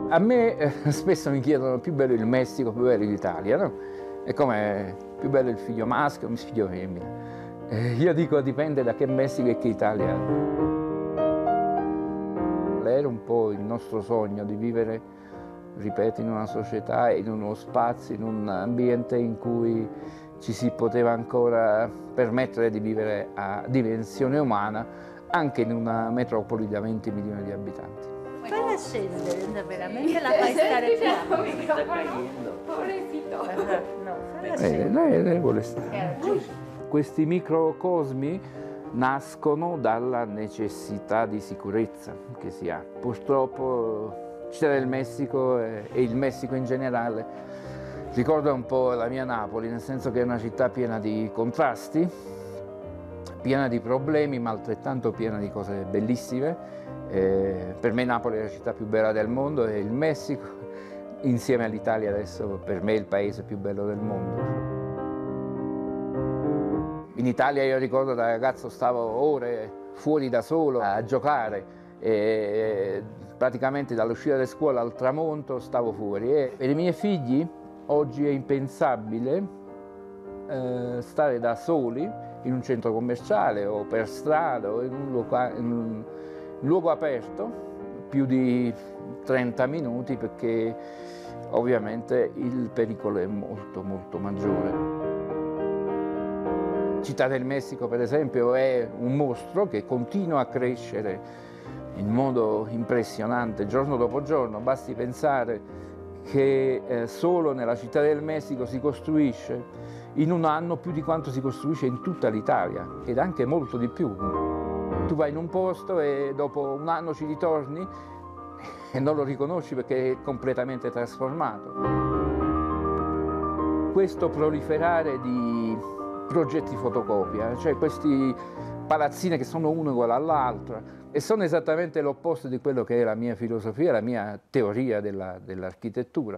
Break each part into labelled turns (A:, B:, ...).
A: A me spesso mi chiedono più bello il Messico, più bello l'Italia, no? E come più bello il figlio maschio o il figlio femmina. Io dico dipende da che Messico e che Italia. Era un po' il nostro sogno di vivere, ripeto, in una società, in uno spazio, in un ambiente in cui ci si poteva ancora permettere di vivere a dimensione umana, anche in una metropoli da 20 milioni di abitanti.
B: Falla scendere, veramente la fai stare piano.
C: Pobrecito.
B: No, falla scendere.
A: Lei vuole stare. Questi microcosmi nascono dalla necessità di sicurezza che si ha. Purtroppo Città del Messico e il Messico in generale ricorda un po' la mia Napoli, nel senso che è una città piena di contrasti, piena di problemi, ma altrettanto piena di cose bellissime. Per me Napoli è la città più bella del mondo e il Messico, insieme all'Italia adesso, per me è il paese più bello del mondo. In Italia io ricordo da ragazzo stavo ore fuori da solo a giocare e praticamente dall'uscita da scuola al tramonto stavo fuori. E per i miei figli oggi è impensabile stare da soli in un centro commerciale o per strada o in un luogo aperto più di 30 minuti perché ovviamente il pericolo è molto maggiore. Città del Messico per esempio è un mostro che continua a crescere in modo impressionante giorno dopo giorno, basti pensare che solo nella Città del Messico si costruisce in un anno più di quanto si costruisce in tutta l'Italia ed anche molto di più. Tu vai in un posto e dopo un anno ci ritorni e non lo riconosci perché è completamente trasformato. Questo proliferare di progetti fotocopia, cioè questi palazzine che sono uno uguale all'altro e sono esattamente l'opposto di quello che è la mia filosofia, la mia teoria dell'architettura.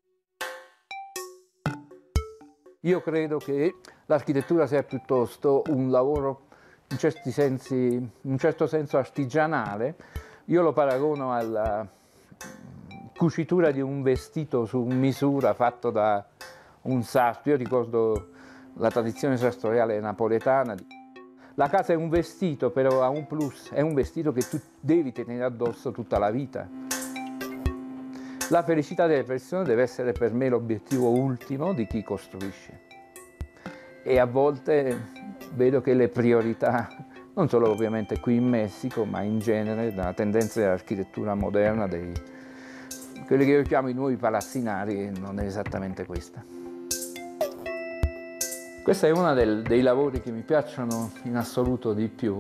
A: Io credo che l'architettura sia piuttosto un lavoro in un certo senso artigianale. Io lo paragono alla cucitura di un vestito su misura fatto da un sarto. Io ricordo la tradizione sartoriale napoletana. La casa è un vestito, però ha un plus, è un vestito che tu devi tenere addosso tutta la vita. La felicità delle persone deve essere per me l'obiettivo ultimo di chi costruisce. E a volte vedo che le priorità, non solo ovviamente qui in Messico, ma in genere, dalla tendenza dell'architettura moderna, quelli che io chiamo i nuovi palazzinari, non è esattamente questa. Questo è uno dei lavori che mi piacciono in assoluto di più.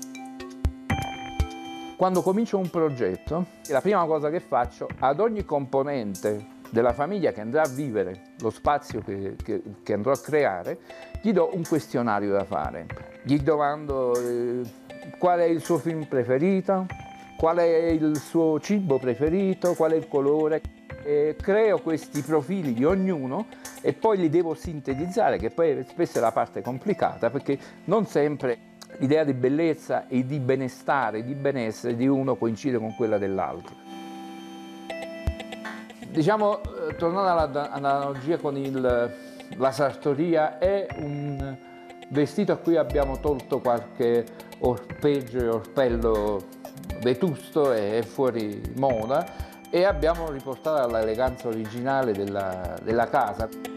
A: Quando comincio un progetto, la prima cosa che faccio, ad ogni componente della famiglia che andrà a vivere lo spazio che andrò a creare, gli do un questionario da fare. Gli domando qual è il suo film preferito, qual è il suo cibo preferito, qual è il colore. Creo questi profili di ognuno e poi li devo sintetizzare, che poi spesso è la parte complicata, perché non sempre l'idea di bellezza e di benestare, di benessere di uno coincide con quella dell'altro. Diciamo, tornando all'analogia con la sartoria, è un vestito a cui abbiamo tolto qualche orpeggio e orpello vetusto e fuori moda e abbiamo riportato all'eleganza originale della casa.